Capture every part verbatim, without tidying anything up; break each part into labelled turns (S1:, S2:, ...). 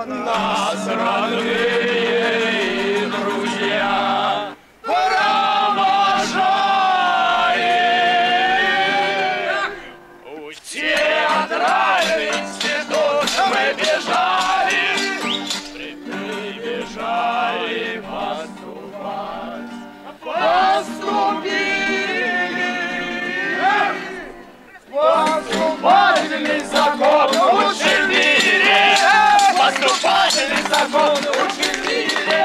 S1: нас, родные друзья, провожаем. В театральный институт мы бежали, прибежали поступать, поступили. Поступательный закон учинили, поступательный закон учинили.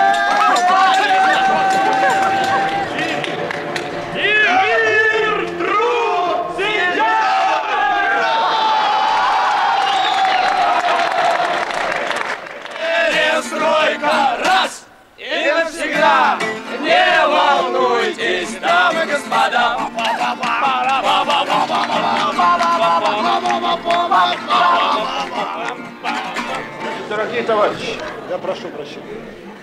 S1: И мир, труд, перестройка раз и навсегда. Не волнуйтесь, дамы и господа.
S2: Дорогие товарищи, я прошу прощения.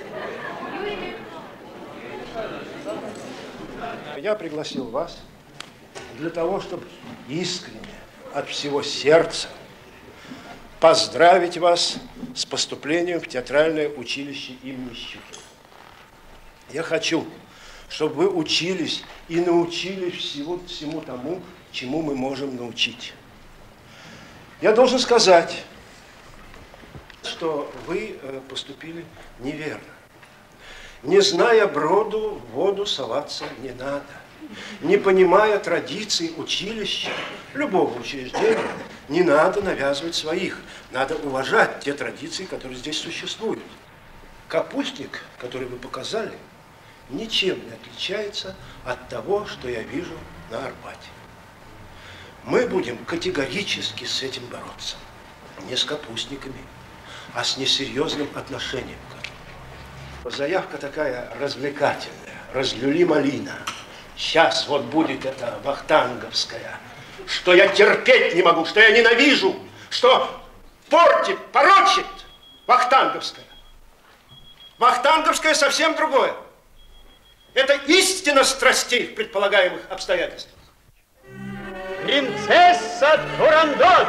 S2: Я пригласил вас для того, чтобы искренне, от всего сердца поздравить вас с поступлением в театральное училище имени Щукина. Я хочу, чтобы вы учились и научились всего, всему тому, чему мы можем научить. Я должен сказать, что вы поступили неверно. Не зная броду, в воду соваться не надо. Не понимая традиций училища, любого учреждения, не надо навязывать своих. Надо уважать те традиции, которые здесь существуют. Капустник, который вы показали, ничем не отличается от того, что я вижу на Арбате. Мы будем категорически с этим бороться. Не с капустниками, а с несерьезным отношением к этому. Заявка такая развлекательная. Разлюли малина. Сейчас вот будет эта вахтанговская, что я терпеть не могу, что я ненавижу, что портит, порочит вахтанговская. Вахтанговская совсем другое. Это истина страстей в предполагаемых обстоятельствах.
S1: Принцесса Турандот!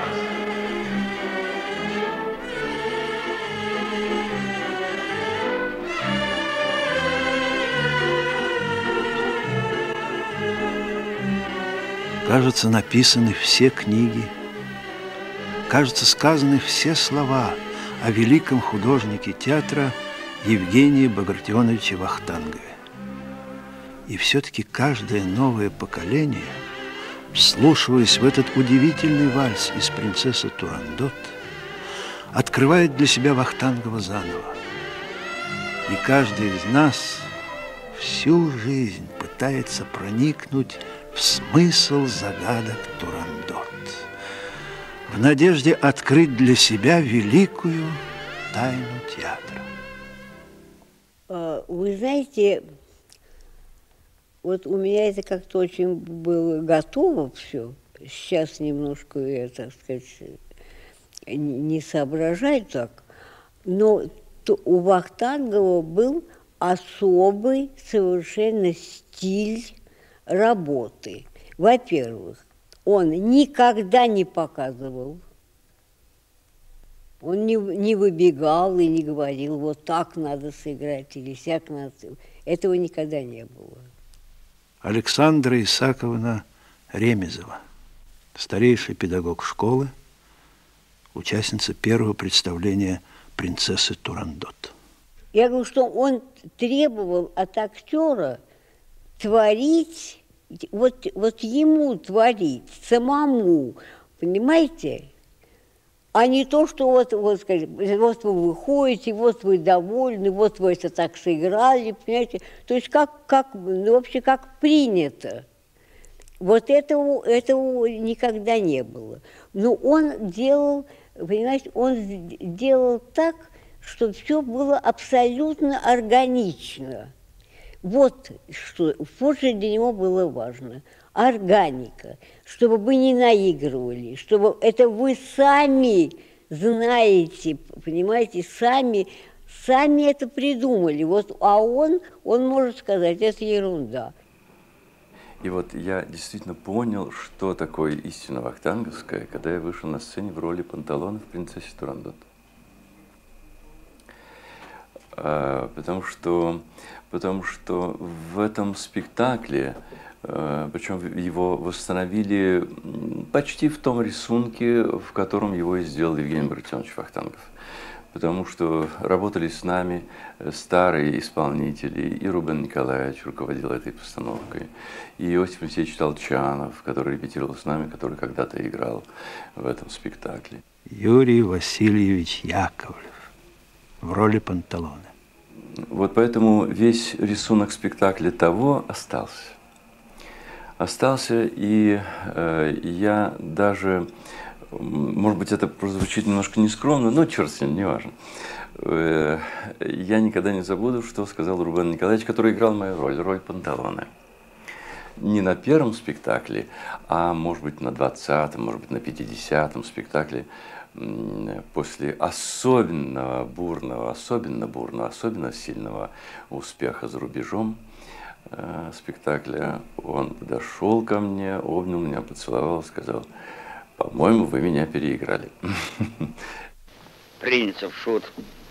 S3: Кажется, написаны все книги, кажется, сказаны все слова о великом художнике театра Евгении Багратионовиче Вахтангове. И все-таки каждое новое поколение, вслушиваясь в этот удивительный вальс из «Принцессы Турандот», открывает для себя Вахтангова заново. И каждый из нас всю жизнь пытается проникнуть в смысл загадок Турандот, в надежде открыть для себя великую тайну театра.
S4: Вы знаете, вот у меня это как-то очень было готово все. Сейчас немножко, я, так сказать, не соображаю так. Но у Вахтангова был особый совершенно стиль работы. Во-первых, он никогда не показывал, он не, не выбегал и не говорил, вот так надо сыграть или сяк надо. Этого никогда не было.
S3: Александра Исааковна Ремезова, старейший педагог школы, участница первого представления «Принцессы Турандот».
S4: Я говорю, что он требовал от актера творить, вот, вот ему творить, самому, понимаете? А не то, что вот, вот, скажем, вот вы выходите, вот вы довольны, вот вы это так сыграли, понимаете? То есть как, как ну, вообще как принято. Вот этого, этого никогда не было. Но он делал, понимаете, он делал так, чтобы все было абсолютно органично. Вот что, вот что для него было важно. Органика, чтобы вы не наигрывали, чтобы это вы сами знаете, понимаете, сами, сами это придумали. Вот, а он, он может сказать, это ерунда.
S5: И вот я действительно понял, что такое истина вахтанговская, когда я вышел на сцене в роли Панталона в «Принцессе Турандот». Потому что, потому что в этом спектакле, причем его восстановили почти в том рисунке, в котором его и сделал Евгений Багратионович Вахтангов. Потому что работали с нами старые исполнители, и Рубен Николаевич руководил этой постановкой, и Иосиф Моисеевич Толчанов, который репетировал с нами, который когда-то играл в этом спектакле.
S3: Юрий Васильевич Яковлев в роли Панталоне.
S5: Вот поэтому весь рисунок спектакля того остался. Остался, и э, я даже, может быть, это прозвучит немножко нескромно, но черт с ним, не важно. Э, я никогда не забуду, что сказал Рубен Николаевич, который играл мою роль, роль Панталоне. Не на первом спектакле, а, может быть, на двадцатом, может быть, на пятидесятом спектакле, после особенного бурного, особенно бурного, особенно сильного успеха за рубежом э, спектакля, он подошел ко мне, обнял меня, поцеловал, сказал: по-моему, вы меня переиграли.
S6: Принцев шут.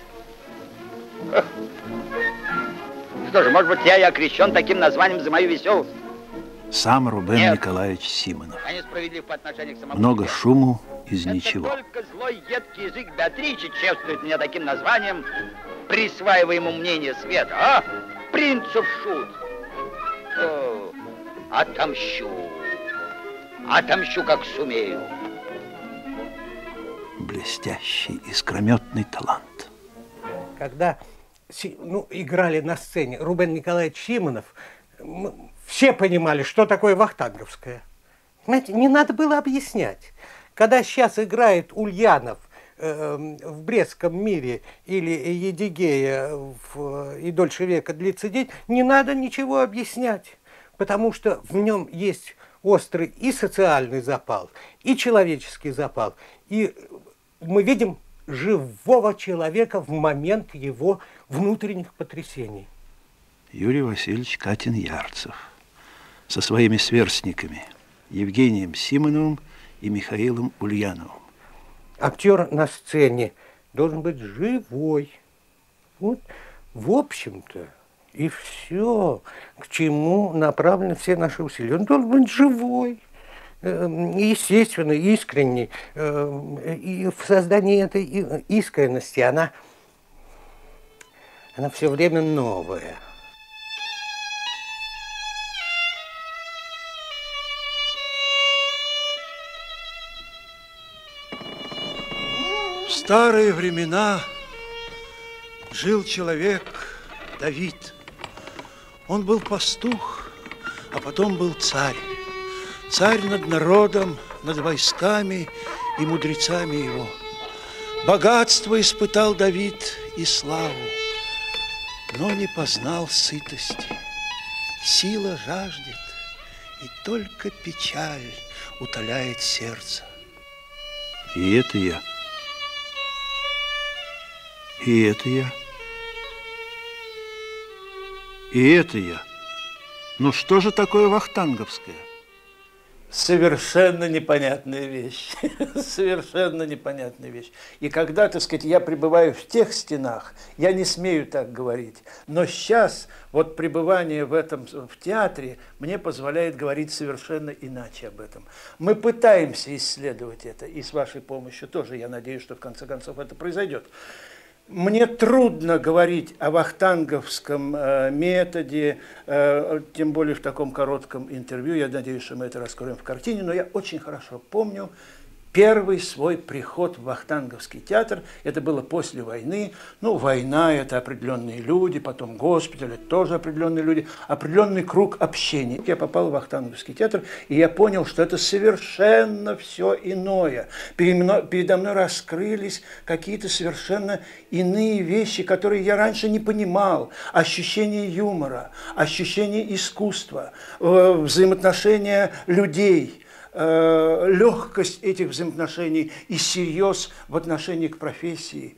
S6: Что же, может быть, я и окрещен таким названием за мою веселость?
S3: Сам Рубен
S6: Нет.
S3: Николаевич Симонов.
S6: Я несправедлив по отношению к самому
S3: Много
S6: себе.
S3: шуму из
S6: Это
S3: ничего.
S6: только злой едкий язык Беатричи чествует меня таким названием, присваивая мнение света. А? Принцев шут. О, отомщу. Отомщу, как сумею.
S3: Блестящий, искрометный талант.
S7: Когда ну, играли на сцене Рубен Николаевич Симонов, все понимали, что такое вахтанговское. Знаете, не надо было объяснять. Когда сейчас играет Ульянов э, в Брестском мире или Едигея в «И дольше века длится день», не надо ничего объяснять, потому что в нем есть острый и социальный запал, и человеческий запал, и мы видим живого человека в момент его внутренних потрясений.
S3: Юрий Васильевич Катин-Ярцев со своими сверстниками Евгением Симоновым и Михаилом Ульяновым.
S7: Актер на сцене должен быть живой. Вот, в общем-то, и все, к чему направлены все наши усилия. Он должен быть живой, естественный, искренний. И в создании этой искренности она, она все время новая.
S2: В старые времена жил человек Давид. Он был пастух, а потом был царь. Царь над народом, над войсками и мудрецами его. Богатство испытал Давид и славу, но не познал сытости. Сила жаждет, и только печаль утоляет сердце.
S3: И это я. И это я. И это я. Ну что же такое вахтанговское?
S2: Совершенно непонятная вещь. Совершенно непонятная вещь. И когда, так сказать, я пребываю в тех стенах, я не смею так говорить. Но сейчас вот пребывание в этом в театре мне позволяет говорить совершенно иначе об этом. Мы пытаемся исследовать это, и с вашей помощью тоже, я надеюсь, что в конце концов это произойдет. Мне трудно говорить о вахтанговском э, методе, э, тем более в таком коротком интервью. Я надеюсь, что мы это раскроем в картине, но я очень хорошо помню первый свой приход в вахтанговский театр. Это было после войны. Ну, война – это определенные люди, потом госпиталь – это тоже определенные люди, определенный круг общения. Я попал в вахтанговский театр, и я понял, что это совершенно все иное. Передо мной раскрылись какие-то совершенно иные вещи, которые я раньше не понимал. Ощущение юмора, ощущение искусства, взаимоотношения людей. Легкость этих взаимоотношений и серьез в отношении к профессии.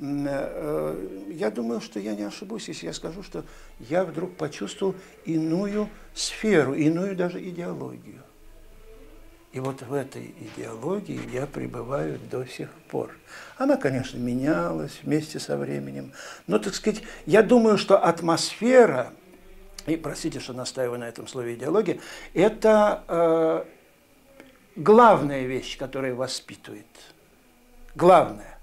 S2: Я думаю, что я не ошибусь, если я скажу, что я вдруг почувствовал иную сферу, иную даже идеологию.
S8: И вот в этой идеологии я пребываю до сих пор. Она, конечно, менялась вместе со временем, но, так сказать, я думаю, что атмосфера, и простите, что настаиваю на этом слове идеология, это э, главная вещь, которая воспитывает. Главное.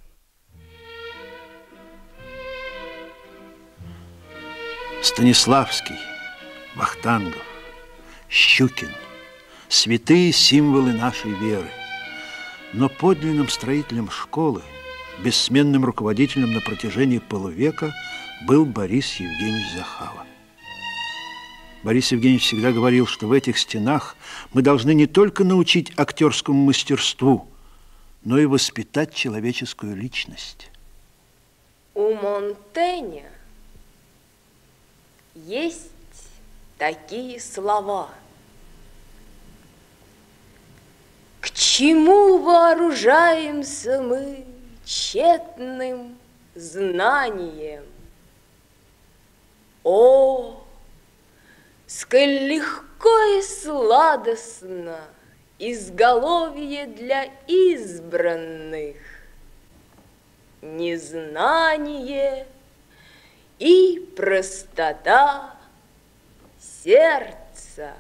S3: Станиславский, Вахтангов, Щукин – святые символы нашей веры. Но подлинным строителем школы, бессменным руководителем на протяжении полувека был Борис Евгеньевич Захава. Борис Евгеньевич всегда говорил, что в этих стенах мы должны не только научить актерскому мастерству, но и воспитать человеческую личность.
S9: У Монтэня есть такие слова. К чему вооружаемся мы тщетным знанием? О, сколь легко и сладостно изголовье для избранных, незнание и простота сердца.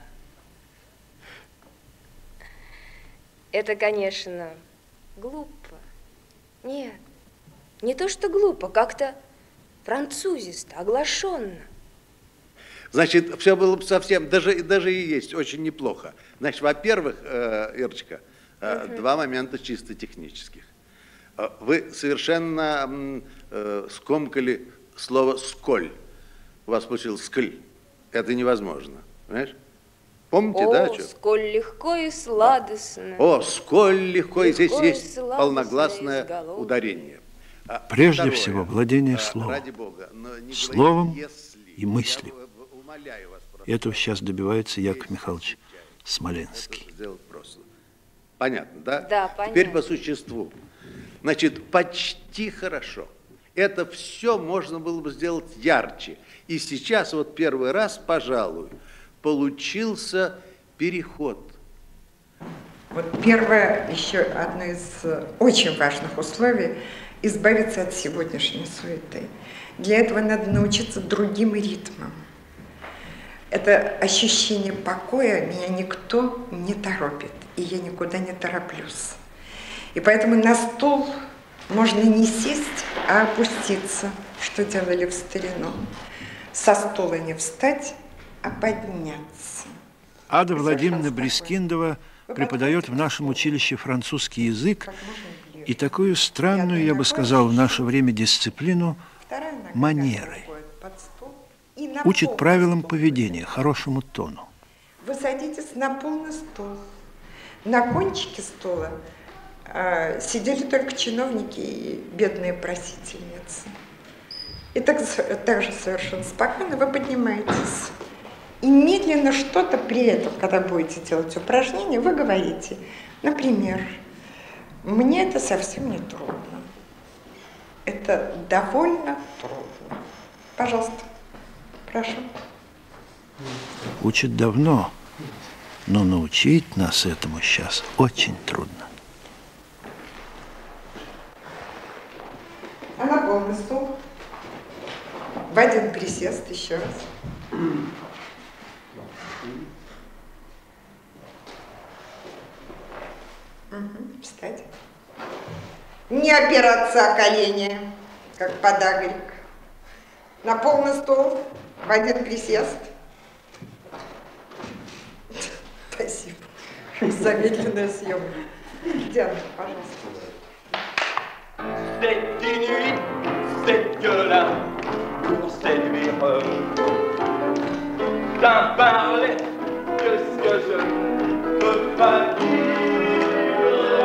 S9: Это, конечно, глупо. Нет, не то что глупо, как-то французисто, оглашенно.
S10: Значит, все было бы совсем, даже, даже и есть очень неплохо. Значит, во-первых, э, Ирочка, э, угу. два момента чисто технических. Вы совершенно э, скомкали слово «сколь». У вас получилось «скль». Это невозможно, понимаешь? Помните,
S9: О,
S10: да? О,
S9: сколь легко и сладостно.
S10: О, сколь легко, легко и здесь есть
S9: полногласное
S10: ударение.
S3: Прежде
S10: Второе,
S3: всего, владение словом.
S10: Ради Бога,
S3: словом
S10: если,
S3: и мыслью. Этого сейчас добивается Яков Михайлович Смоленский.
S10: Понятно, да?
S9: Да, понятно.
S10: Теперь по существу. Значит, почти хорошо. Это все можно было бы сделать ярче. И сейчас вот первый раз, пожалуй, получился переход.
S11: Вот первое, еще одно из очень важных условий – избавиться от сегодняшней суеты. Для этого надо научиться другим ритмам. Это ощущение покоя, меня никто не торопит, и я никуда не тороплюсь. И поэтому на стул можно не сесть, а опуститься, что делали в старину. Со стула не встать, а подняться.
S3: Ада Владимировна Брискиндова преподает в нашем училище французский язык и такую странную, я бы сказал, в наше время дисциплину манеры. Учит правилам поведения, хорошему тону.
S11: Вы садитесь на полный стол. На кончике стола э, сидели только чиновники и бедные просительницы. И так, так же совершенно спокойно вы поднимаетесь. И медленно что-то при этом, когда будете делать упражнения, вы говорите. Например, мне это совсем не трудно. Это довольно трудно. Пожалуйста. Прошу.
S3: Учат давно, но научить нас этому сейчас очень трудно.
S11: А на полный стол. В один присест еще раз. Угу, встать. Не опираться о колени, как подагрик. На полный стол. В один присест. Спасибо. Замедленная съемка. Диана, пожалуйста.
S1: Cette nuit, cette là pour séduire. T'en parler, qu'est-ce que je peux pas dire.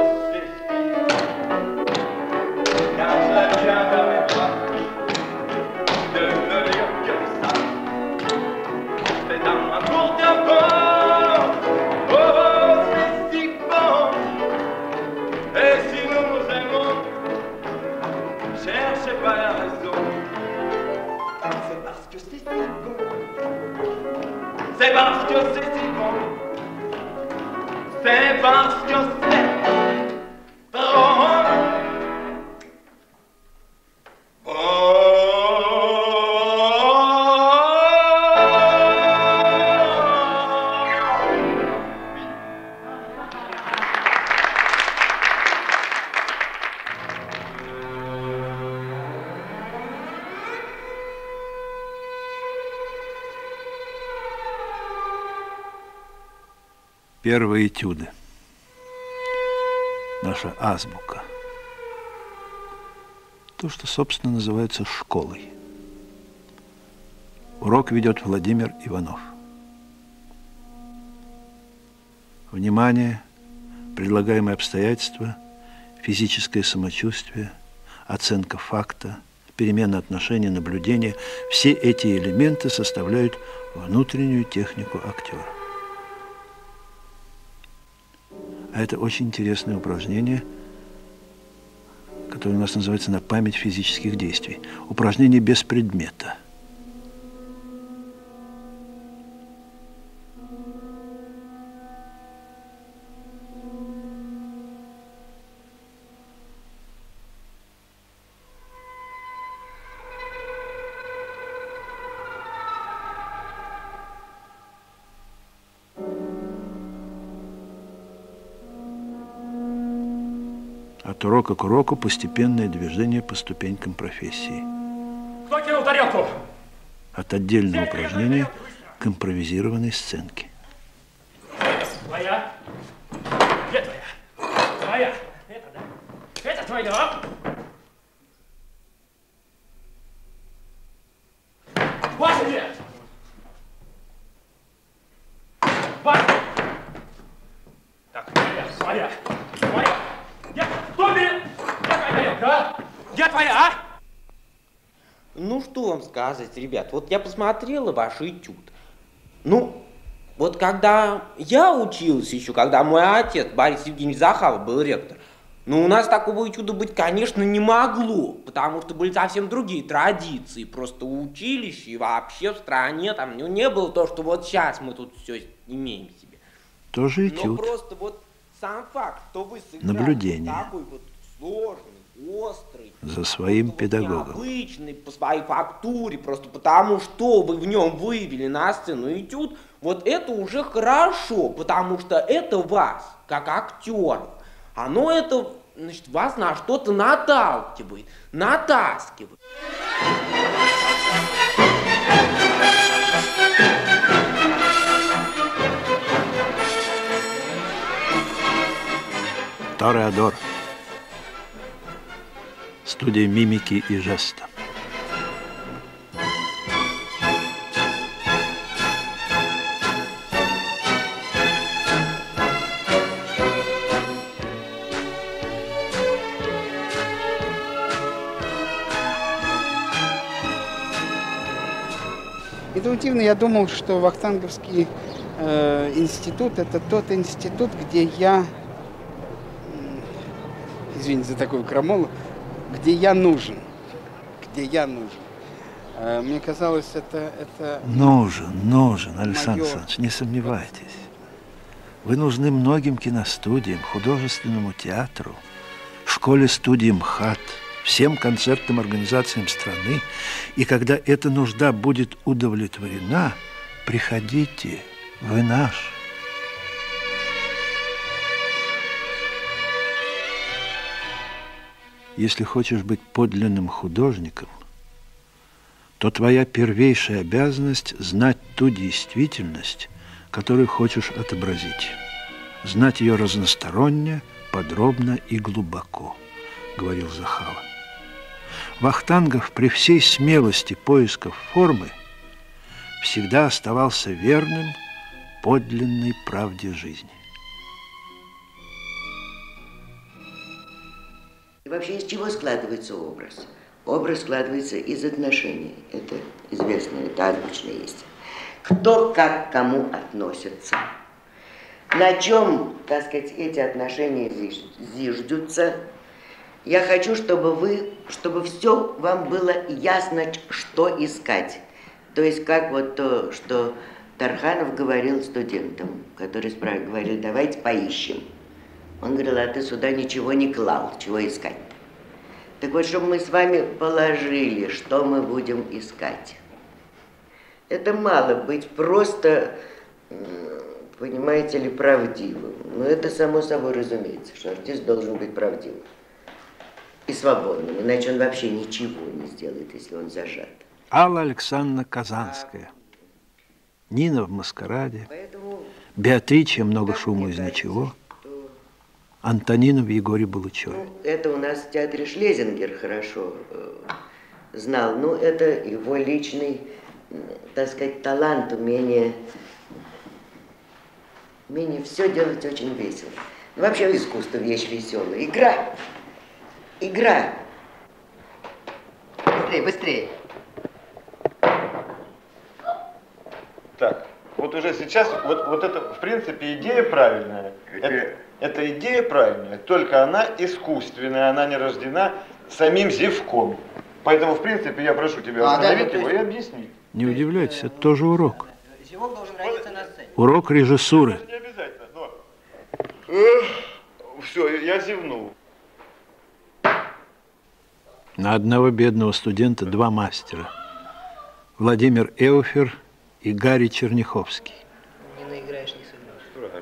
S1: Car je viens vers mes bras de me dire que ça, c'est dans ma cour d'abord. Oh, c'est si bon. Et si nous nous aimons, cherchez pas la raison. C'est parce que c'est si bon. C'est parce que c'est si bon. c'est parce que c'est trop
S3: Первые этюды. Наша азбука. То, что, собственно, называется школой. Урок ведет Владимир Иванов. Внимание, предлагаемые обстоятельства, физическое самочувствие, оценка факта, перемена отношений, наблюдения – все эти элементы составляют внутреннюю технику актера. А это очень интересное упражнение, которое у нас называется «На память физических действий». Упражнение без предмета. От урока к уроку постепенное движение по ступенькам профессии.
S1: Кто кинул тарелку?
S3: От отдельного упражнения к импровизированной сценке.
S1: Твоя? Где твоя? Твоя. Это, да? Это твоя? Вот где? Вот. Так, твоя, твоя, твоя. Где? Кто берет? Где твоя тарелка, а? Где твоя, а?
S12: Ну, что вам сказать, ребят, вот я посмотрела ваш этюд. Ну, вот когда я учился еще, когда мой отец, Борис Евгеньевич Захаров, был ректор, ну, у нас такого этюда быть, конечно, не могло, потому что были совсем другие традиции, просто училище и вообще в стране там ну, не было то, что вот сейчас мы тут все имеем себе.
S3: Тоже этюд.
S12: Но просто вот сам факт, что вы сыграли
S3: наблюдение.
S12: Вот такой вот сложный, острый,
S3: за своим педагогом.
S12: Вот необычный по своей фактуре, просто потому что вы в нем вывели на сцену этюд, вот это уже хорошо, потому что это вас, как актер, оно это, значит, вас на что-то наталкивает, натаскивает.
S3: Тореадор. Студия мимики и жеста.
S13: Интуитивно я думал, что Вахтанговский э, институт – это тот институт, где я, извините за такую крамолу, где я нужен, где я нужен. Э, мне казалось, это… это
S3: нужен, нужен, Александр
S13: мое...
S3: Александрович, не сомневайтесь. Вы нужны многим киностудиям, художественному театру, школе-студии МХАТ, всем концертным организациям страны. И когда эта нужда будет удовлетворена, приходите, вы наш. Если хочешь быть подлинным художником, то твоя первейшая обязанность – знать ту действительность, которую хочешь отобразить. Знать ее разносторонне, подробно и глубоко, говорил Захава. Вахтангов при всей смелости поисков формы всегда оставался верным подлинной правде жизни.
S14: И вообще из чего складывается образ? Образ складывается из отношений. Это известно, это азбучная истина. Кто как к кому относится. На чем, так сказать, эти отношения зиждутся. Я хочу, чтобы вы, чтобы все вам было ясно, что искать. То есть как вот то, что Тарханов говорил студентам, которые спрашивали, говорили, давайте поищем. Он говорил, а ты сюда ничего не клал, чего искать-то? Так вот, чтобы мы с вами положили, что мы будем искать. Это мало быть просто, понимаете ли, правдивым. Но это само собой разумеется, что артист должен быть правдивым и свободным, иначе он вообще ничего не сделает, если он зажат.
S3: Алла Александровна Казанская, Нина в маскараде, Беатриче много шума из ничего, Антонина в Егоре Булычеве.
S14: Ну, это у нас в театре Шлезингер хорошо э, знал. Ну, это его личный, так сказать, талант, умение, умение все делать очень весело. Ну, вообще искусство вещь веселая. Игра. Игра. Быстрее, быстрее.
S15: Так, вот уже сейчас, вот, вот это, в принципе, идея правильная. Это, эта идея правильная, только она искусственная, она не рождена самим Зевком. Поэтому, в принципе, я прошу тебя остановить его и объяснить.
S3: Не удивляйтесь, это тоже урок.
S12: Зевок должен родиться на сцене.
S3: Урок режиссуры.
S15: Не обязательно, но... Все, я зевнул.
S3: На одного бедного студента два мастера. Владимир Эуфер и Гарри Черняховский.
S12: Не наиграешь, не сыграешь.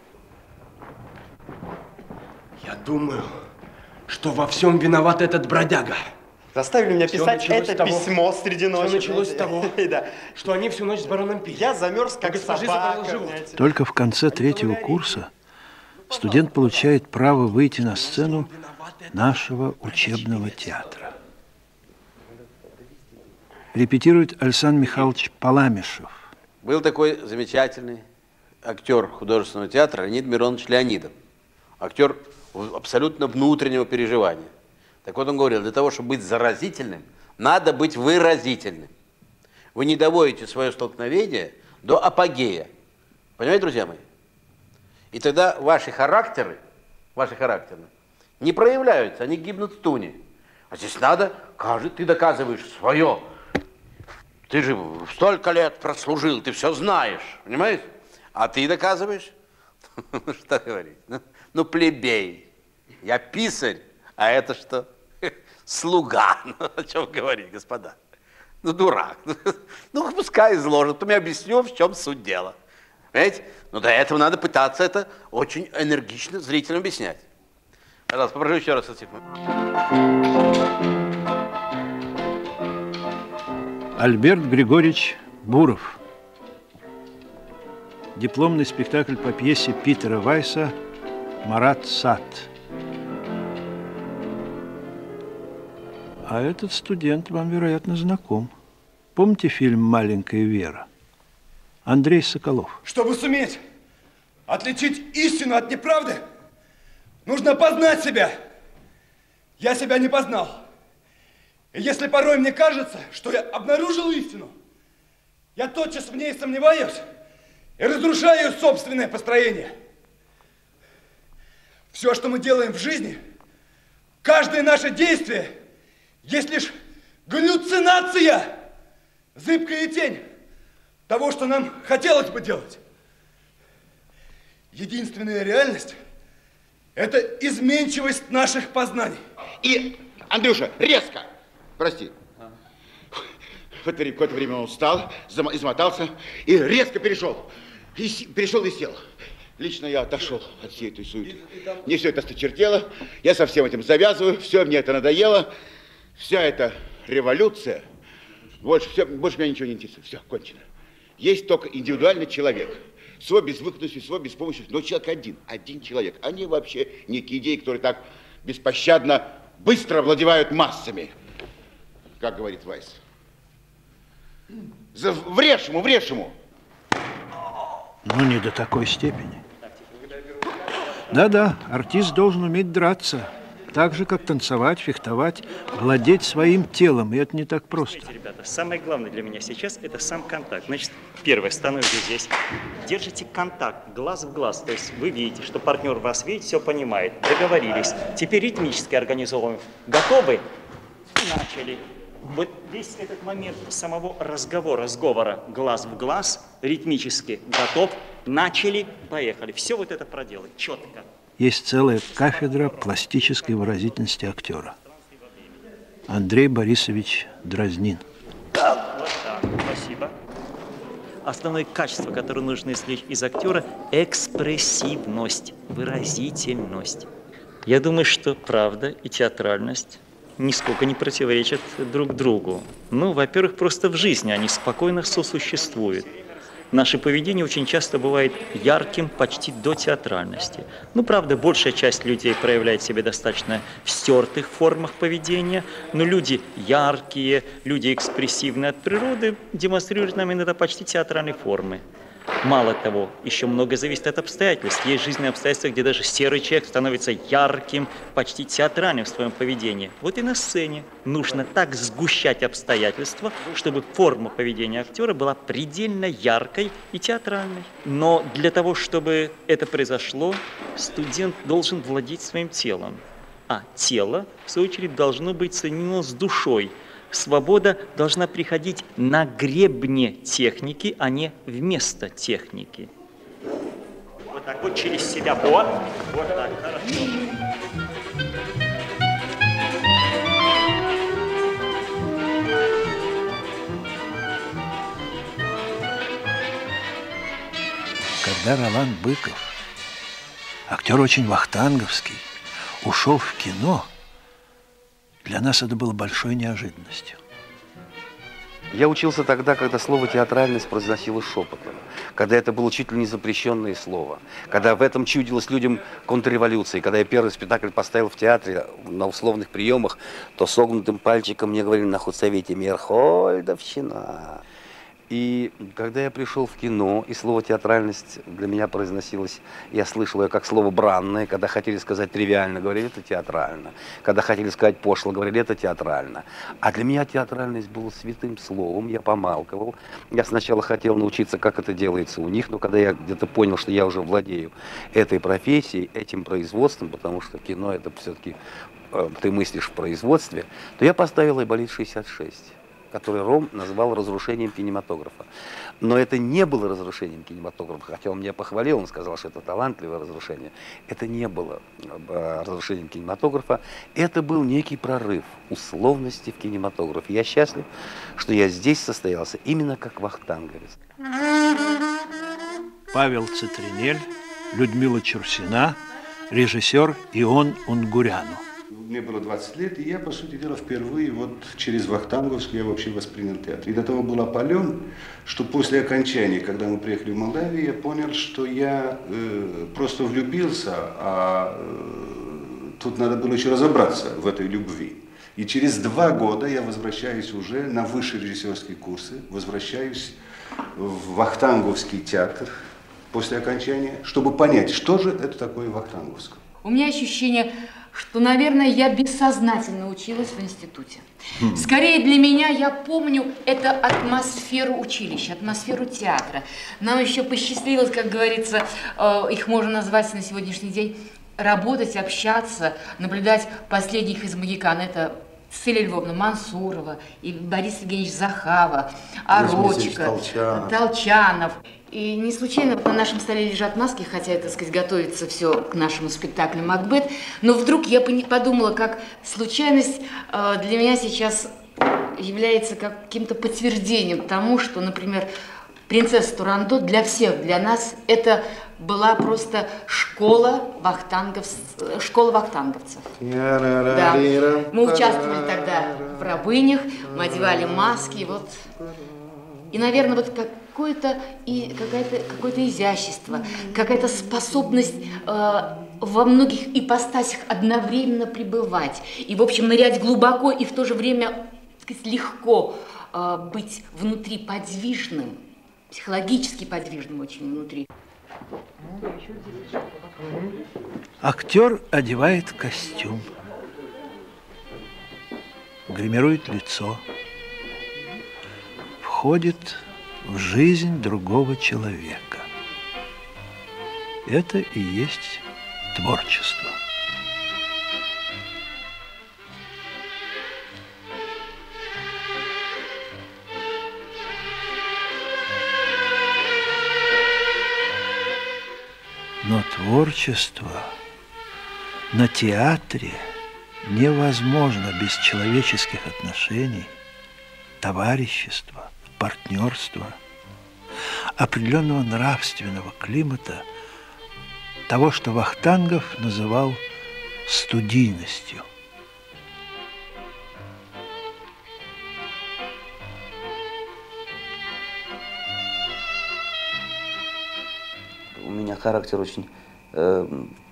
S2: Я думаю, что во всем виноват этот бродяга.
S16: Заставили меня
S2: Всё
S16: писать это
S2: того,
S16: письмо среди ночи.
S2: Все началось с того,
S16: да.
S2: что они всю ночь с бароном пили.
S16: Я замерз, как собака.
S3: Только в конце третьего курса студент получает право выйти на сцену нашего учебного театра. Репетирует Александр Михайлович Паламишев.
S17: Был такой замечательный актер художественного театра Леонид Миронович Леонидов. Актер абсолютно внутреннего переживания. Так вот он говорил, для того, чтобы быть заразительным, надо быть выразительным. Вы не доводите свое столкновение до апогея. Понимаете, друзья мои? И тогда ваши характеры, ваши характеры не проявляются, они гибнут в туне. А здесь надо, каждый, ты доказываешь свое. Ты же столько лет прослужил, ты все знаешь, понимаешь? А ты доказываешь? Что говорить? Ну, плебей. Я писарь, а это что? Слуга. Ну, о чем говорить, господа? Ну, дурак. Ну, пускай изложит, потом я объясню, в чем суть дела. Понимаете? Но до этого надо пытаться это очень энергично зрителям объяснять. Пожалуйста, попрошу еще раз.
S3: Альберт Григорьевич Буров. Дипломный спектакль по пьесе Питера Вайса «Марат Сад». А этот студент вам, вероятно, знаком. Помните фильм «Маленькая Вера»? Андрей Соколов.
S18: Чтобы суметь отличить истину от неправды, нужно познать себя. Я себя не познал. И если порой мне кажется, что я обнаружил истину, я тотчас в ней сомневаюсь и разрушаю собственное построение. Все, что мы делаем в жизни, каждое наше действие есть лишь галлюцинация, зыбкая тень того, что нам хотелось бы делать. Единственная реальность – это изменчивость наших познаний.
S19: И, Андрюша, резко, прости, в это какое-то время он устал, измотался и резко перешел, и, перешел и сел. Лично я отошел от всей этой суеты. Мне все это осточертело, я со всем этим завязываю, все, мне это надоело. Вся эта революция, больше, все, больше меня ничего не интересует, все, кончено. Есть только индивидуальный человек, с его безвыходностью, с его беспомощностью, но человек один, один человек. Они вообще некие идеи, которые так беспощадно, быстро овладевают массами, как говорит Вайс. Врежь ему, врежь ему.
S3: Ну, не до такой степени. Да-да, артист должен уметь драться. Так же, как танцевать, фехтовать, владеть своим телом. И это не так просто.
S20: Смотрите, ребята, самое главное для меня сейчас – это сам контакт. Значит, первое, становитесь здесь, держите контакт, глаз в глаз. То есть вы видите, что партнер вас видит, все понимает. Договорились. Теперь ритмически организовываем. Готовы? Начали. Вот весь этот момент самого разговора, сговора, глаз в глаз, ритмически готов, начали, поехали. Все вот это проделать четко.
S3: Есть целая кафедра пластической выразительности актера. Андрей Борисович Дразнин.
S20: Вот так, спасибо. Основное качество, которое нужно извлечь из актера – экспрессивность, выразительность. Я думаю, что правда и театральность нисколько не противоречат друг другу. Ну, во-первых, просто в жизни они спокойно сосуществуют. Наше поведение очень часто бывает ярким почти до театральности. Ну, правда, большая часть людей проявляет себя достаточно в стертых формах поведения, но люди яркие, люди экспрессивные от природы демонстрируют нам иногда почти театральные формы. Мало того, еще много зависит от обстоятельств. Есть жизненные обстоятельства, где даже серый человек становится ярким, почти театральным в своем поведении. Вот и на сцене нужно так сгущать обстоятельства, чтобы форма поведения актера была предельно яркой и театральной. Но для того, чтобы это произошло, студент должен владеть своим телом. А тело, в свою очередь, должно быть соединено с душой. Свобода должна приходить на гребне техники, а не вместо техники. Вот так вот через себя. Вот, вот так, хорошо.
S3: Когда Ролан Быков, актер очень вахтанговский, ушел в кино, для нас это было большой неожиданностью.
S17: Я учился тогда, когда слово «театральность» произносилось шепотом, когда это было чуть ли не запрещенное слово, когда в этом чудилось людям контрреволюции, когда я первый спектакль поставил в театре на условных приемах, то согнутым пальчиком мне говорили на худсовете «Мерхольдовщина». И когда я пришел в кино, и слово «театральность» для меня произносилось, я слышал ее как слово бранное, когда хотели сказать тривиально, говорили, это театрально. Когда хотели сказать пошло, говорили, это театрально. А для меня театральность была святым словом, я помалковал. Я сначала хотел научиться, как это делается у них, но когда я где-то понял, что я уже владею этой профессией, этим производством, потому что кино это все-таки э, ты мыслишь в производстве, то я поставил «Айболит шестьдесят шесть». Который Ром назвал разрушением кинематографа. Но это не было разрушением кинематографа, хотя он меня похвалил, он сказал, что это талантливое разрушение. Это не было разрушением кинематографа, это был некий прорыв условности в кинематографе. Я счастлив, что я здесь состоялся именно как вахтанговец.
S3: Павел Цитринель, Людмила Чурсина, режиссер Ион Унгуряну.
S21: Мне было двадцать лет, и я, по сути дела, впервые вот через Вахтанговскую я вообще воспринял театр. И до того был опален, что после окончания, когда мы приехали в Молдавию, я понял, что я э, просто влюбился, а э, тут надо было еще разобраться в этой любви. И через два года я возвращаюсь уже на высшие режиссерские курсы, возвращаюсь в Вахтанговский театр после окончания, чтобы понять, что же это такое Вахтанговское.
S22: У меня ощущение, что, наверное, я бессознательно училась в институте. Хм. Скорее для меня, я помню, это атмосферу училища, атмосферу театра. Нам еще посчастливилось, как говорится, э, их можно назвать на сегодняшний день, работать, общаться, наблюдать последних из магикан. Это Целя Львовна Мансурова, и Борис Евгеньевич Захава, Орочка, Толчанов. Толчанов. И не случайно вот на нашем столе лежат маски, хотя, так сказать, готовится все к нашему спектаклю «Макбет». Но вдруг я подумала, как случайность э, для меня сейчас является каким-то подтверждением тому, что, например, «Принцесса Турандот» для всех, для нас, это была просто школа, вахтангов... школа вахтанговцев. Да. Мы участвовали тогда в «Рабынях», мы одевали маски, вот. И, наверное, вот какое-то и какое-то какое-то изящество, какая-то способность э, во многих ипостасях одновременно пребывать. И, в общем, нырять глубоко и в то же время, так сказать, легко э, быть внутри подвижным, психологически подвижным очень внутри.
S3: Актер одевает костюм, гримирует лицо, входит в жизнь другого человека. Это и есть творчество. Но творчество на театре невозможно без человеческих отношений, товарищества, партнерства, определенного нравственного климата, того, что Вахтангов называл студийностью.
S4: У меня характер очень, э,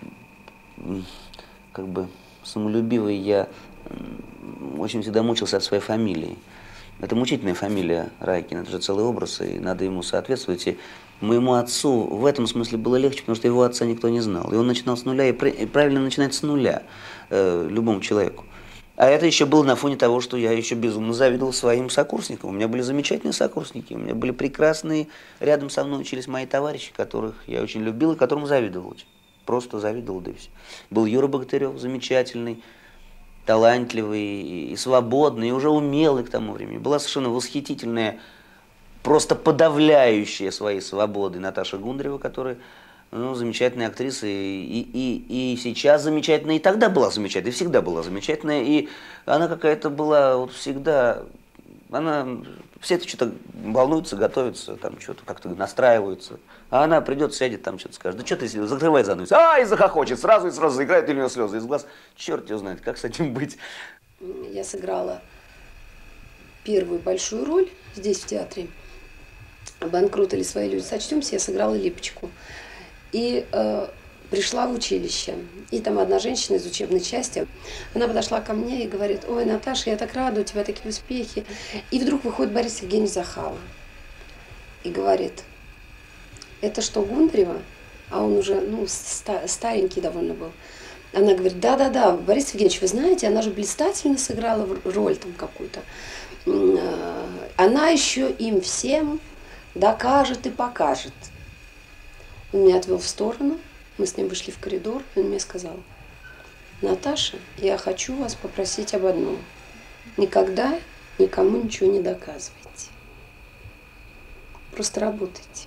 S4: как бы, самолюбивый. Я очень всегда мучился от своей фамилии. Это мучительная фамилия Райкин, это же целый образ, и надо ему соответствовать. И моему отцу в этом смысле было легче, потому что его отца никто не знал. И он начинал с нуля, и правильно начинать с нуля э, любому человеку. А это еще было на фоне того, что я еще безумно завидовал своим сокурсникам. У меня были замечательные сокурсники, у меня были прекрасные, рядом со мной учились мои товарищи, которых я очень любил и которым завидовал очень. Просто завидовал, да и все. Был Юра Богатырев, замечательный, талантливый и свободный, и уже умелый к тому времени. Была совершенно восхитительная, просто подавляющая своей свободой Наташа Гундарева, которая, ну, замечательная актриса, и, и, и, и сейчас замечательная, и тогда была замечательная, и всегда была замечательная, и она какая-то была вот всегда, она, все это что-то волнуются, готовятся, там что-то как-то настраиваются, а она придет, сядет, там что-то скажет, да что ты сделал, закрывает занавес, а, и захохочет, сразу и сразу заиграет, или у нее слезы из глаз, черт его знает, как с этим быть.
S5: Я сыграла первую большую роль здесь, в театре, «Банкрот или свои люди сочтемся», я сыграла Липочку. И э, пришла в училище, и там одна женщина из учебной части, она подошла ко мне и говорит: ой, Наташа, я так рада, у тебя такие успехи. И вдруг выходит Борис Евгеньевич Захала и говорит: это что, Гундарева? А он уже, ну, ста старенький довольно был. Она говорит: да-да-да, Борис Евгеньевич, вы знаете, она же блистательно сыграла роль там какую-то. Она еще им всем докажет и покажет. Он меня отвел в сторону, мы с ним вышли в коридор, и он мне сказал: Наташа, я хочу вас попросить об одном. Никогда никому ничего не доказывайте. Просто работайте.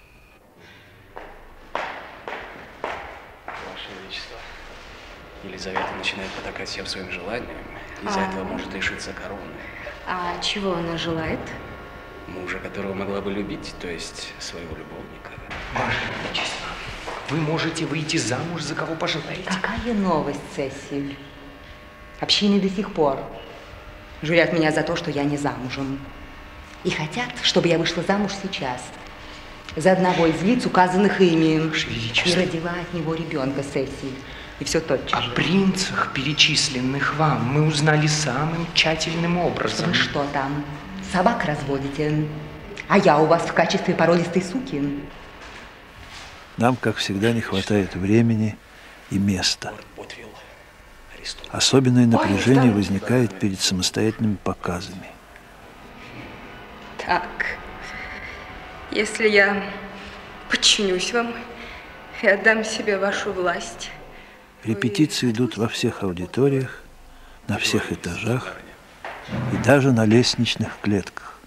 S23: Ваше Величество, Елизавета начинает потакать всем своим желаниям, из-за
S9: А.
S23: этого может лишиться короны.
S9: А чего она желает?
S23: Мужа, которого могла бы любить, то есть своего любовника.
S24: Ваше Величество, вы можете выйти замуж за кого пожелаете.
S25: Какая новость, Сесиль? Общины до сих пор журят меня за то, что я не замужем. И хотят, чтобы я вышла замуж сейчас. За одного из лиц, указанных ими. И родила от него ребенка, Сесиль. И все тотчас же.
S24: О принцах, перечисленных вам, мы узнали самым тщательным образом.
S25: Вы что там, собак разводите? А я у вас в качестве породистой суки?
S3: Нам, как всегда, не хватает времени и места. Особенное напряжение возникает перед самостоятельными показами.
S9: Так, если я подчинюсь вам и отдам себе вашу власть.
S3: Репетиции идут во всех аудиториях, на всех этажах и даже на лестничных клетках.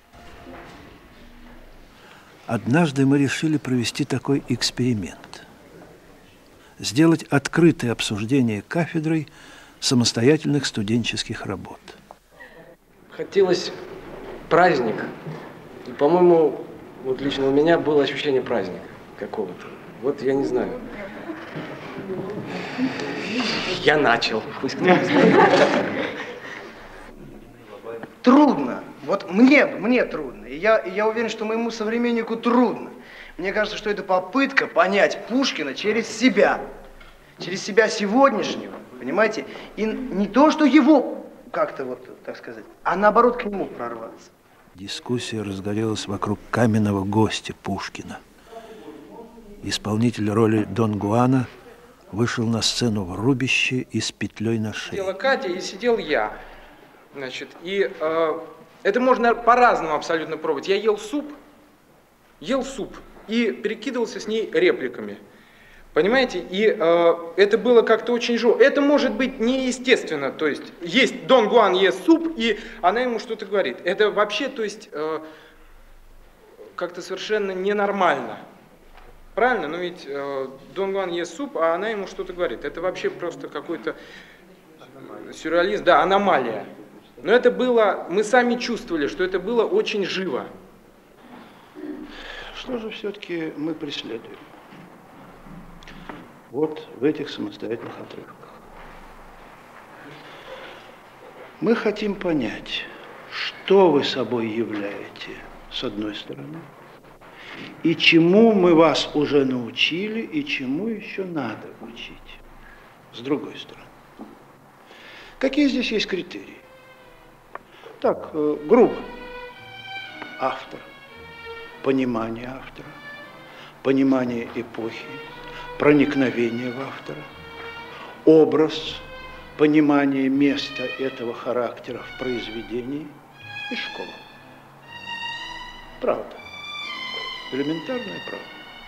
S3: Однажды мы решили провести такой эксперимент. Сделать открытое обсуждение кафедрой самостоятельных студенческих работ.
S26: Хотелось праздник. И, по-моему, вот лично у меня было ощущение праздника какого-то. Вот я не знаю. Я начал. Пусть кто-то
S27: Трудно. Вот мне, мне трудно. И я, и я уверен, что моему современнику трудно. Мне кажется, что это попытка понять Пушкина через себя. Через себя сегодняшнего, понимаете? И не то, что его как-то вот, так сказать, а наоборот к нему прорваться.
S3: Дискуссия разгорелась вокруг каменного гостя Пушкина. Исполнитель роли Дон Гуана вышел на сцену в рубище и с петлей на шее.
S26: Сидела Катя и сидел я. Значит, и э, это можно по-разному абсолютно пробовать. Я ел суп, ел суп и перекидывался с ней репликами. Понимаете? И э, это было как-то очень жестко. Это может быть неестественно. То есть, есть Дон Гуан ест суп, и она ему что-то говорит. Это вообще, то есть, э, как-то совершенно ненормально. Правильно? Но ведь э, Дон Жуан ест суп, а она ему что-то говорит. Это вообще просто какой-то сюрреализм, да, аномалия. Но это было, мы сами чувствовали, что это было очень живо.
S3: Что же все-таки мы преследуем? Вот в этих самостоятельных отрывках. Мы хотим понять, что вы собой являете, с одной стороны, и чему мы вас уже научили, и чему еще надо учить, с другой стороны. Какие здесь есть критерии? Так, э, грубо. Автор, понимание автора, понимание эпохи, проникновение в автора, образ, понимание места этого характера в произведении и школа. Правда. Элементарная правда.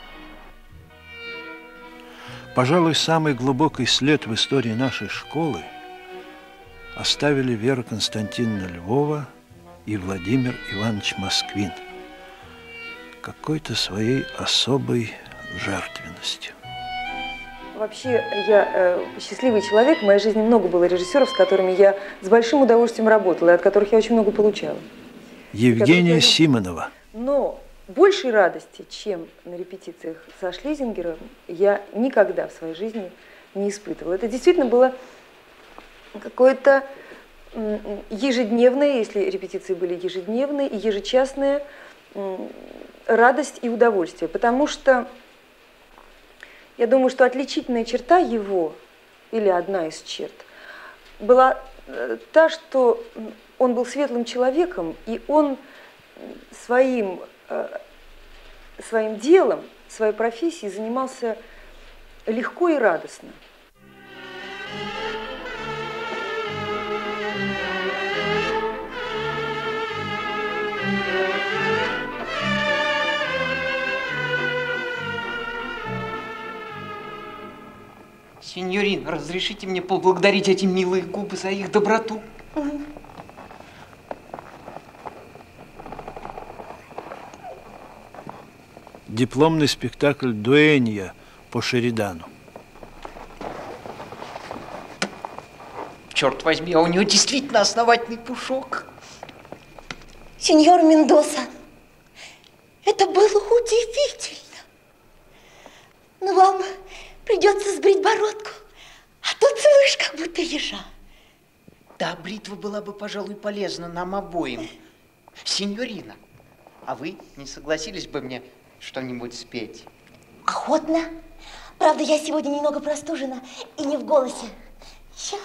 S3: Пожалуй, самый глубокий след в истории нашей школы оставили Вера Константиновна Львова и Владимир Иванович Москвин какой-то своей особой жертвенностью.
S1: Вообще, я э, счастливый человек. В моей жизни много было режиссеров, с которыми я с большим удовольствием работала, и от которых я очень много получала.
S3: Евгения Симонова.
S1: Но большей радости, чем на репетициях со Шлезингером, я никогда в своей жизни не испытывала. Это действительно было какое-то ежедневное, если репетиции были ежедневные, и ежечасная радость и удовольствие. Потому что я думаю, что отличительная черта его, или одна из черт, была та, что он был светлым человеком, и он своим, своим делом, своей профессией занимался легко и радостно.
S24: Синьорин, разрешите мне поблагодарить эти милые губы за их доброту?
S3: Дипломный спектакль «Дуэнья» по Шеридану.
S24: Черт возьми, а у него действительно основательный пушок.
S6: Сеньор Мендоса, это было удивительно. Но вам придется сбрить бородку, а то целуешь, как будто ежа.
S24: Да, бритва была бы, пожалуй, полезна нам обоим. Синьорина, а вы не согласились бы мне что-нибудь спеть?
S6: Охотно. Правда, я сегодня немного простужена и не в голосе. Сейчас.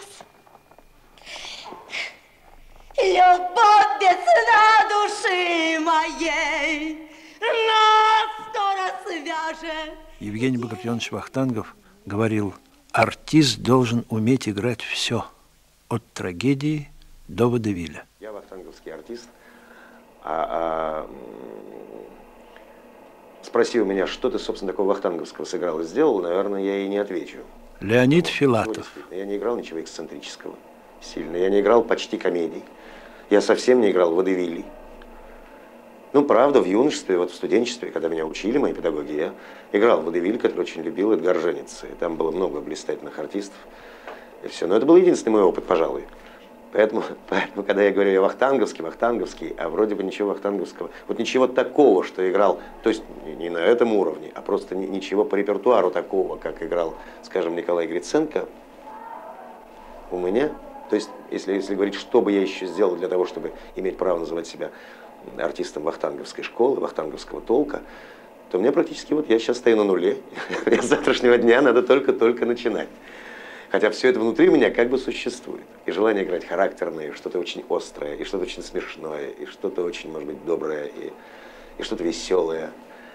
S6: Любовь без сна души моей нас скоро свяжет.
S3: Евгений Багратионович Вахтангов говорил, артист должен уметь играть все, от трагедии до водевиля.
S7: Я вахтанговский артист, а, а спроси у меня, что ты, собственно, такого вахтанговского сыграл и сделал, наверное, я ей не отвечу.
S3: Леонид Филатов.
S7: Я не играл ничего эксцентрического сильно, я не играл почти комедий, я совсем не играл водевилей. Ну, правда, в юношестве, вот в студенчестве, когда меня учили мои педагоги, я играл в водевиль, который очень любил, это Горженец. И там было много блистательных артистов. И все. Но это был единственный мой опыт, пожалуй. Поэтому, поэтому когда я говорю, я вахтанговский, вахтанговский, а вроде бы ничего вахтанговского, вот ничего такого, что играл, то есть не на этом уровне, а просто ничего по репертуару такого, как играл, скажем, Николай Гриценко, у меня. То есть, если, если говорить, что бы я еще сделал для того, чтобы иметь право называть себя артистом вахтанговской школы, вахтанговского толка, то мне практически вот я сейчас стою на нуле. С завтрашнего дня надо только-только начинать. Хотя все это внутри меня как бы существует. И желание играть характерное, и что-то очень острое, и что-то очень смешное, и что-то очень, может быть, доброе, и, и что-то веселое.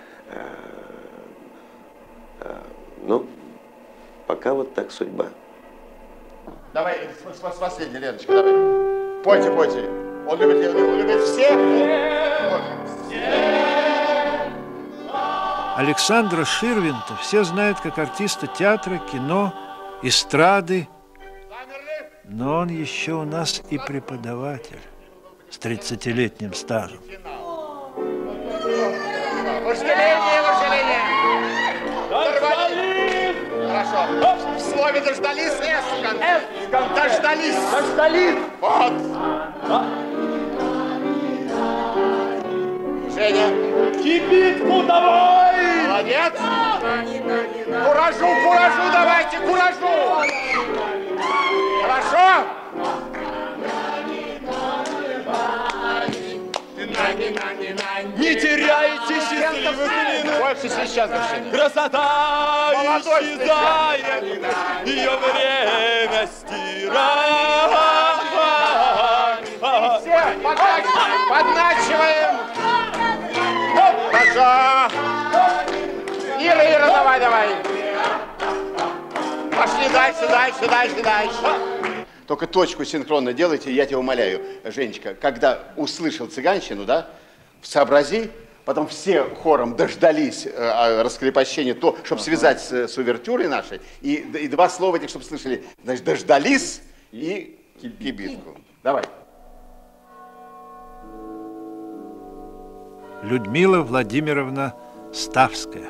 S7: Ну, пока вот так судьба.
S19: Давай, с, с, с последней, Леночка, давай. Пойте, пойте. Он любит, он любит всех.
S3: Александра Ширвинта все знают как артиста театра, кино, эстрады. Но он еще у нас и преподаватель с тридцатилетним стажем.
S19: Вожделение, вожделение. хорошо. В слове дождались эскон. Дождались. Дождались. Вот. Женя.
S18: Кибитку давай!
S19: Молодец. Куражу, куражу давайте, куражу. Хорошо?
S18: Не теряйте счастливых минут.
S19: Больше сейчас, Женя.
S18: Красота
S19: Молодой
S18: исчезает, ее время стирает.
S19: Все, подначиваем, подначиваем. Хорошо. Ира, Ира, давай, давай. Пошли дальше, дальше, дальше, дальше. Только точку синхронно делайте, я тебя умоляю, Женечка, когда услышал цыганщину, да, сообрази, потом все хором дождались э, раскрепощения, то, чтобы связать с, с увертюрой нашей, и, и два слова этих, чтобы слышали, значит, дождались и кибитку. Давай.
S3: Людмила Владимировна Ставская.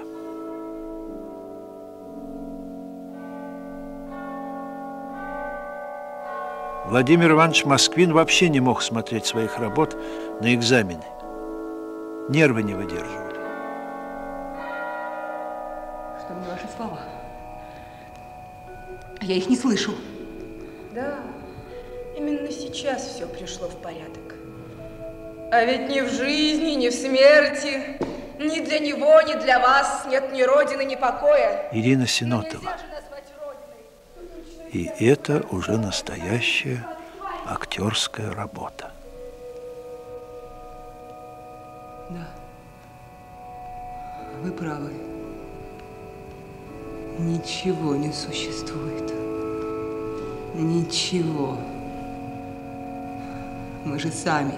S3: Владимир Иванович Москвин вообще не мог смотреть своих работ на экзамены. Нервы не выдерживали.
S25: Что мне ваши слова? Я их не слышу.
S9: Да, именно сейчас все пришло в порядок. А ведь ни в жизни, ни в смерти, ни для него, ни для вас нет ни родины, ни покоя.
S3: Ирина Синотова. И это уже настоящая актерская работа.
S25: Да, вы правы. Ничего не существует. Ничего. Мы же сами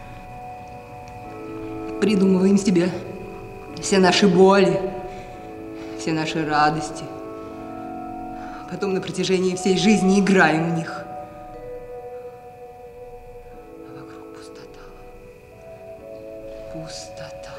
S25: придумываем себе все наши боли, все наши радости. Потом на протяжении всей жизни играем в них. А вокруг пустота. Пустота.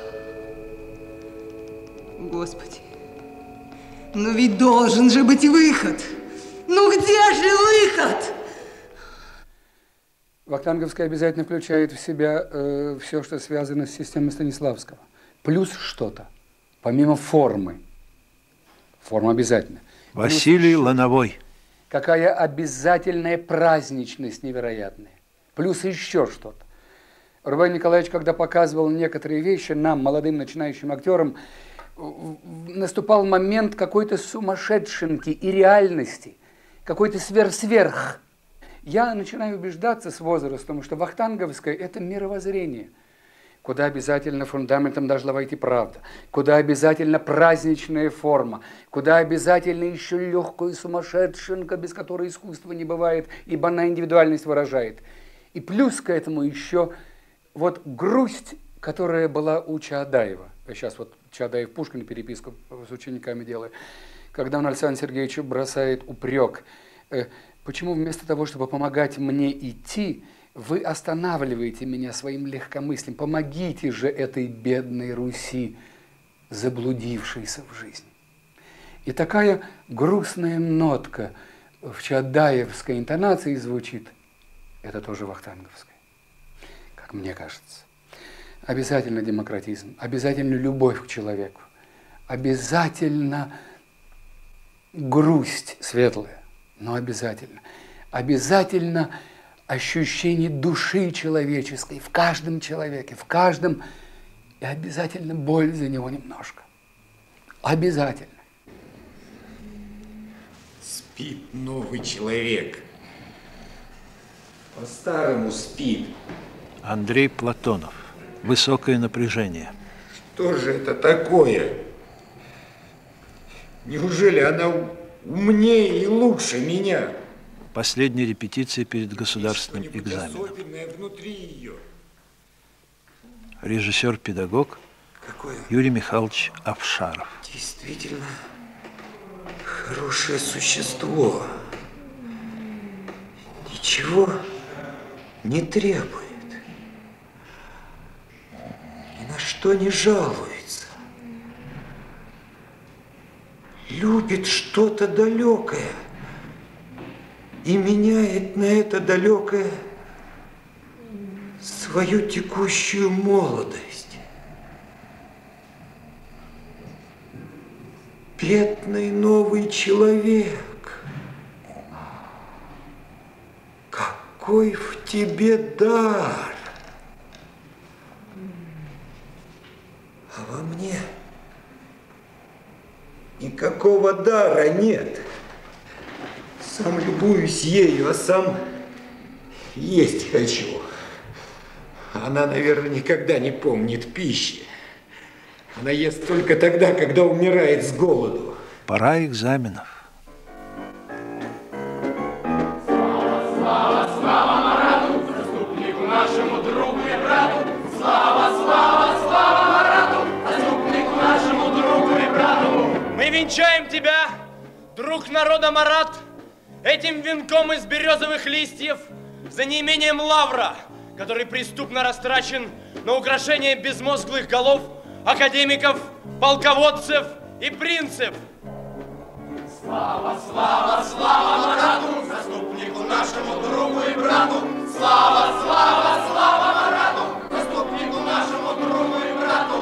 S25: Господи, ну ведь должен же быть выход. Ну где же выход?
S8: Вахтанговская обязательно включает в себя э, все, что связано с системой Станиславского. Плюс что-то, помимо формы. Форма обязательно.
S3: Василий Плюс Лановой.
S8: Какая обязательная праздничность невероятная. Плюс еще что-то. Рубен Николаевич, когда показывал некоторые вещи нам, молодым начинающим актерам, наступал момент какой-то сумасшедшенки и реальности, какой-то сверх-сверх. Я начинаю убеждаться с возрастом, что Вахтанговское – это мировоззрение, куда обязательно фундаментом должна войти правда, куда обязательно праздничная форма, куда обязательно еще легкая сумасшедшенка, без которой искусства не бывает, ибо она индивидуальность выражает. И плюс к этому еще вот грусть, которая была у Чаадаева. Я сейчас вот Чаадаев Пушкин переписку с учениками делаю. Когда он Александру Сергеевичу бросает упрек, почему вместо того, чтобы помогать мне идти, вы останавливаете меня своим легкомыслием. Помогите же этой бедной Руси, заблудившейся в жизни. И такая грустная нотка в чаадаевской интонации звучит. Это тоже вахтанговская, как мне кажется. Обязательно демократизм, обязательно любовь к человеку, обязательно грусть светлая, но обязательно. Обязательно ощущение души человеческой в каждом человеке, в каждом, и обязательно боль за него немножко. Обязательно.
S10: Спит новый человек. По-старому спит.
S3: Андрей Платонов. Высокое напряжение.
S10: Что же это такое? Неужели она умнее и лучше меня?
S3: Последняя репетиция перед государственным экзаменом.
S10: Особенное внутри ее.
S3: Режиссер-педагог Юрий Михайлович Авшаров.
S10: Действительно хорошее существо. Ничего не требует. Ни на что не жалуется. любит что-то далекое и меняет на это далекое свою текущую молодость. Бедный новый человек, какой в тебе дар, а во мне никакого дара нет. Сам любуюсь ею, а сам есть хочу. Она, наверное, никогда не помнит пищи. Она ест только тогда, когда умирает с голоду.
S3: Пора экзаменов.
S2: Слава, слава Марату, заступнику нашему другу и брату. Слава, слава, слава Марату, заступнику нашему другу и брату.
S11: Мы венчаем тебя, друг народа Марат, этим венком из березовых листьев за неимением лавра, который преступно растрачен на украшение безмозглых голов академиков, полководцев и принцев.
S2: Слава, слава, слава Марату, заступнику нашему другу и брату. Слава, слава, слава Марату, заступнику нашему другу и брату.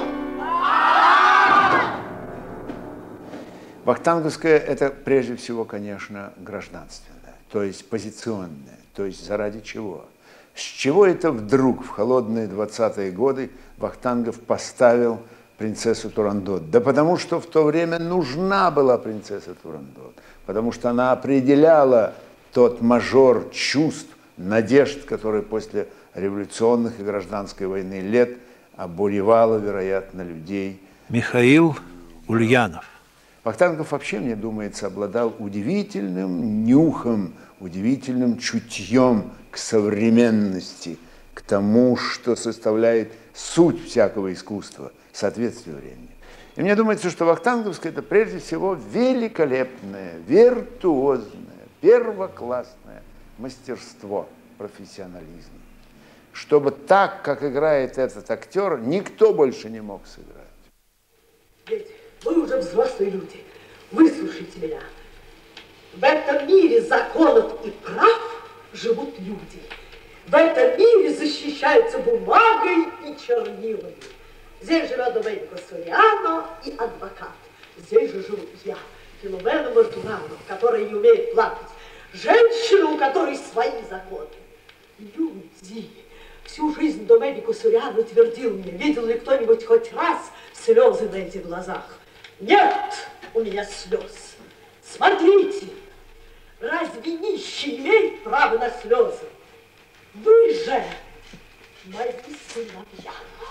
S21: Вахтанговская – это прежде всего, конечно, гражданственное, то есть позиционное, то есть заради чего? С чего это вдруг в холодные двадцатые годы Вахтангов поставил принцессу Турандот? Да потому что в то время нужна была принцесса Турандот, потому что она определяла тот мажор чувств, надежд, которые после революционных и гражданской войны лет обуревала, вероятно, людей.
S3: Михаил Ульянов.
S21: Вахтангов вообще, мне думается, обладал удивительным нюхом, удивительным чутьем к современности, к тому, что составляет суть всякого искусства, соответствие времени. И мне думается, что Вахтанговское – это прежде всего великолепное, виртуозное, первоклассное мастерство, профессионализм. Чтобы так, как играет этот актер, никто больше не мог сыграть.
S12: Дети, вы уже взрослые люди, выслушайте меня. В этом мире законов и прав живут люди. В этом мире защищаются бумагой и чернилами. Здесь живет Доменико Сориано и адвокат. Здесь же живу я, Филомена Мартурано, которая не умеет плакать. Женщина, у которой свои законы. Люди. Всю жизнь Доменико Сориано твердил мне, видел ли кто-нибудь хоть раз слезы на этих глазах. Нет у меня слез. Смотрите, разве нищий имеет право на слезы? Вы же мои сыновья.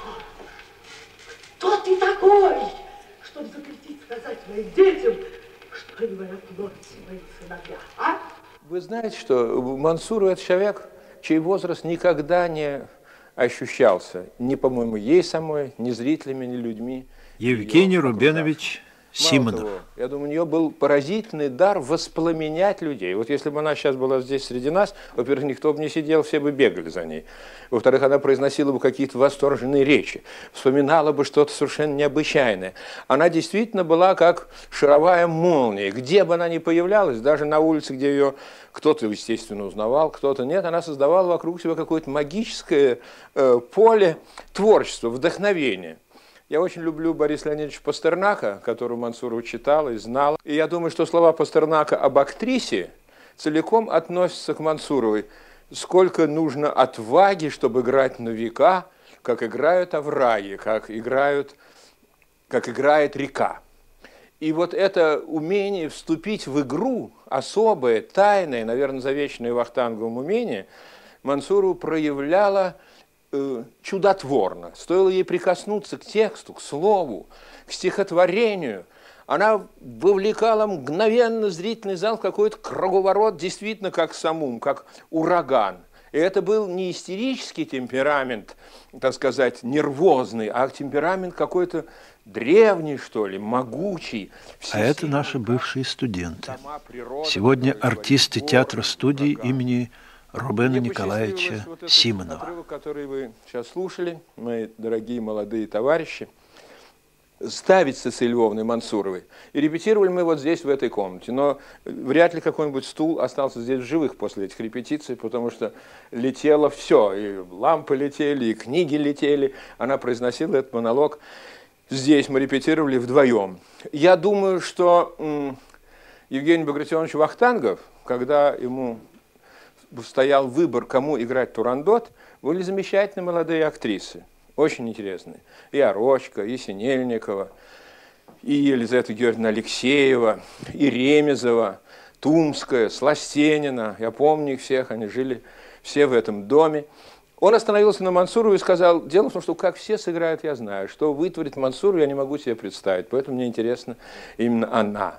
S12: Кто ты такой, чтобы запретить сказать моим детям, что они говорят ночи, мои сыновья, а?
S13: Вы знаете, что Мансуру это человек, чей возраст никогда не ощущался ни, по-моему, ей самой, ни зрителями, ни людьми.
S3: Евгений Рубенович Симонов.
S13: Того, я думаю, у нее был поразительный дар воспламенять людей. Вот если бы она сейчас была здесь среди нас, во-первых, никто бы не сидел, все бы бегали за ней. Во-вторых, она произносила бы какие-то восторженные речи, вспоминала бы что-то совершенно необычайное. Она действительно была как шаровая молния. Где бы она ни появлялась, даже на улице, где ее кто-то, естественно, узнавал, кто-то нет, она создавала вокруг себя какое-то магическое э, поле творчества, вдохновения. Я очень люблю Бориса Леонидовича Пастернака, которого Мансурова читала и знала. И я думаю, что слова Пастернака об актрисе целиком относятся к Мансуровой. Сколько нужно отваги, чтобы играть на века, как играют овраги, как, играют, как играет река. И вот это умение вступить в игру, особое, тайное, наверное, завечное Вахтанговым умение, Мансурова проявляла чудотворно. Стоило ей прикоснуться к тексту, к слову, к стихотворению. Она вовлекала мгновенно зрительный зал в какой-то круговорот, действительно как самум, как ураган. И это был не истерический темперамент, так сказать, нервозный, а темперамент какой-то древний, что ли, могучий.
S3: А это наши бывшие студенты. Сегодня артисты театра-студии имени Рубена Николаевича вот Симонова.
S13: Отрывок, который вы сейчас слушали, мои дорогие молодые товарищи. ставить с Цицилией Львовной Мансуровой. И репетировали мы вот здесь, в этой комнате. Но вряд ли какой-нибудь стул остался здесь в живых после этих репетиций, потому что летело все. И лампы летели, и книги летели. Она произносила этот монолог. Здесь мы репетировали вдвоем. Я думаю, что м, Евгений Багратионович Вахтангов, когда ему стоял выбор, кому играть Турандот, были замечательные молодые актрисы. Очень интересные. И Орочка, и Синельникова, и Елизавета Георгиевна Алексеева, и Ремезова, Тумская, Сластенина. Я помню их всех, они жили все в этом доме. Он остановился на Мансуровой и сказал: дело в том, что как все сыграют, я знаю. Что вытворит Мансурова, я не могу себе представить. Поэтому мне интересна именно она.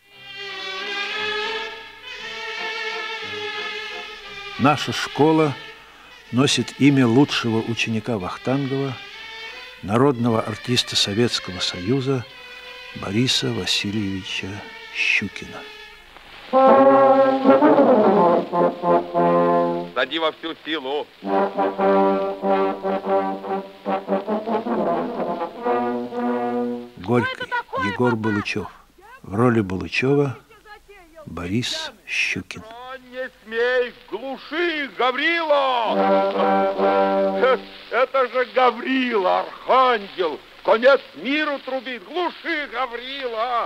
S3: Наша школа носит имя лучшего ученика Вахтангова, народного артиста Советского Союза Бориса Васильевича Щукина.
S4: Сади во всю силу.
S3: Горький Егор Балычев. В роли Балычева Борис Щукин.
S4: Не смей, глуши их, Гаврила! Это же Гаврила, архангел, конец миру трубит. Глуши, Гаврила!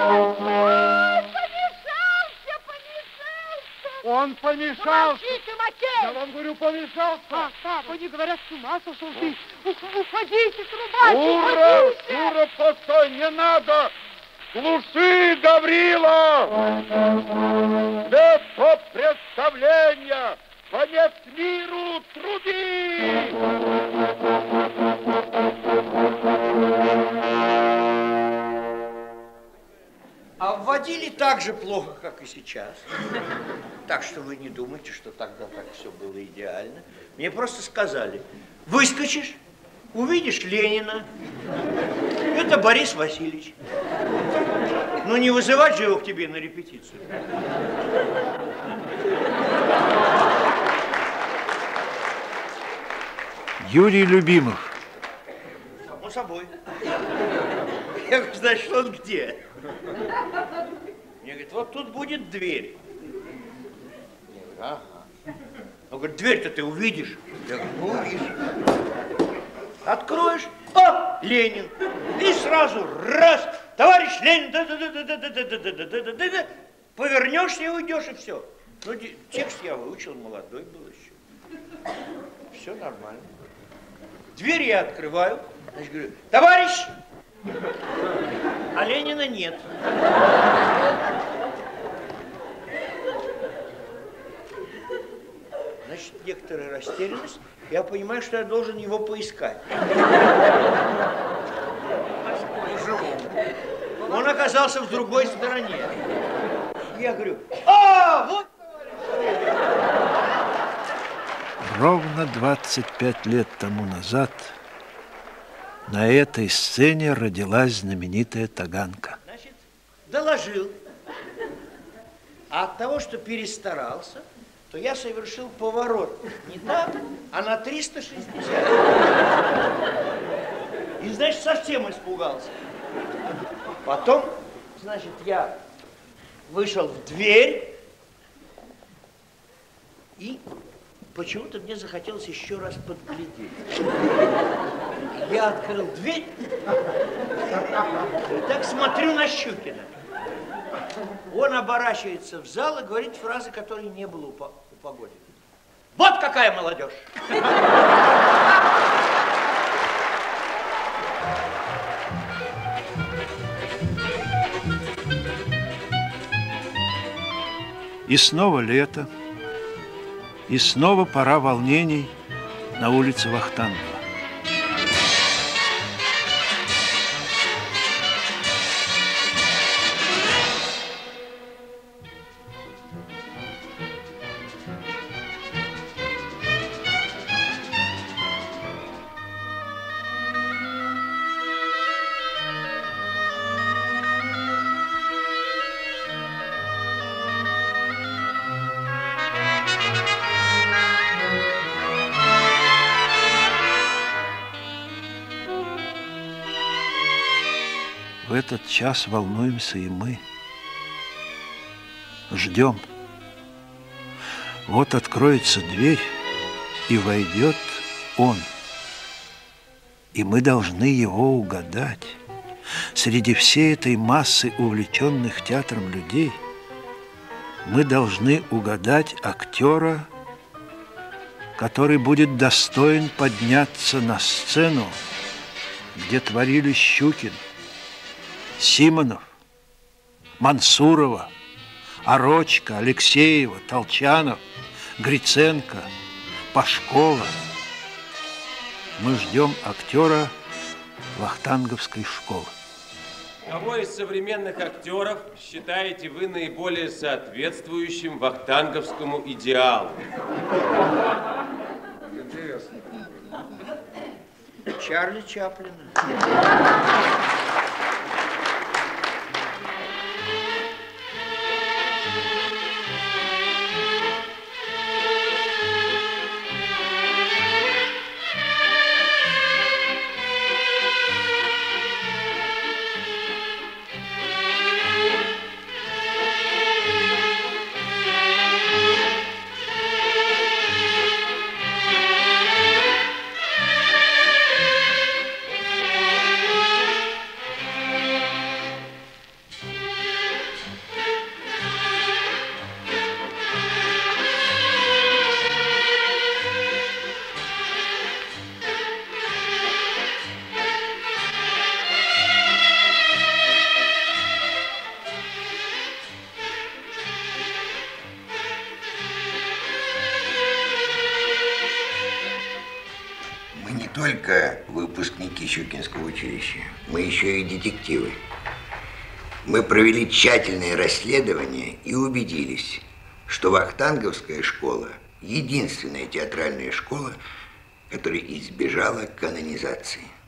S2: Помешался, помешался!
S4: Он помешался!
S2: Помогите, Макей!
S4: Я вам говорю, помешался!
S2: Пап, папа, они говорят, с ума сошел ты! Уходите, трубач,
S4: Ура!
S2: уходите!
S4: Ура, постой, не надо! Глуши, Гаврила! Место представления! Конец миру, труди!
S24: А вводили так же плохо, как и сейчас. Так что вы не думайте, что тогда так все было идеально. Мне просто сказали: выскочишь, увидишь Ленина. Это Борис Васильевич. Ну не вызывать же его к тебе на репетицию.
S3: Юрий Любимов.
S24: Само собой. Я говорю: значит, он где? Мне говорит: вот тут будет дверь. Я говорю: ага. Он говорит: дверь-то ты увидишь? Я говорю: ну увижу. Откроешь, о, Ленин. И сразу раз, товарищ Ленин, да-да-да-да-да-да-да-да-да-да-да-да, повернешься и уйдешь, и все. Ну, текст я выучил, молодой был еще. Все нормально. Дверь я открываю, значит, говорю: товарищ! А Ленина нет. Значит, некоторая растерянность. Я понимаю, что я должен его поискать. Он оказался в другой стороне. Я говорю: а, вот,
S3: Ровно двадцать пять лет тому назад на этой сцене родилась знаменитая Таганка.
S24: значит, доложил. А от того, что перестарался, то я совершил поворот не так, а на триста шестьдесят. И, значит, совсем испугался. Потом, значит, я вышел в дверь, и почему-то мне захотелось еще раз подглядеть. Я открыл дверь и так смотрю на Щукина. Он оборачивается в зал и говорит фразы, которые не было у, по у Погодина. Вот какая молодежь!
S3: И снова лето, и снова пора волнений на улице Вахтангова. в этот час волнуемся и мы. Ждем. Вот откроется дверь, и войдет он. И мы должны его угадать. Среди всей этой массы увлеченных театром людей мы должны угадать актера, который будет достоин подняться на сцену, где творили Щукин, Симонов, Мансурова, Орочко, Алексеева, Толчанов, Гриценко, Пашкова. Мы ждем актера вахтанговской школы.
S5: Кого из современных актеров считаете вы наиболее соответствующим вахтанговскому идеалу?
S27: Интересно.
S19: Чарли Чаплина.
S14: Только выпускники Щукинского училища, мы еще и детективы. Мы провели тщательное расследование и убедились, что вахтанговская школа – единственная театральная школа, которая избежала канонизации.